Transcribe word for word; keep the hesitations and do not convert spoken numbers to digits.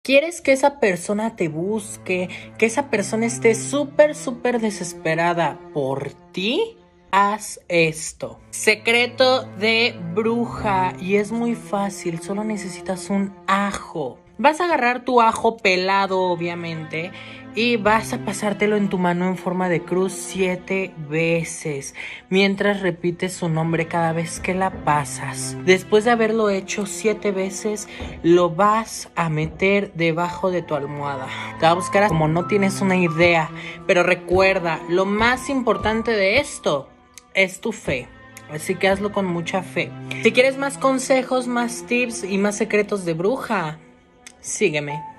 ¿Quieres que esa persona te busque, que esa persona esté súper, súper desesperada por ti? Haz esto. Secreto de bruja, y es muy fácil, solo necesitas un ajo. Vas a agarrar tu ajo pelado, obviamente, y vas a pasártelo en tu mano en forma de cruz siete veces, mientras repites su nombre cada vez que la pasas. Después de haberlo hecho siete veces, lo vas a meter debajo de tu almohada. Te va a buscar como no tienes una idea, pero recuerda, lo más importante de esto es tu fe. Así que hazlo con mucha fe. Si quieres más consejos, más tips y más secretos de bruja, sígueme.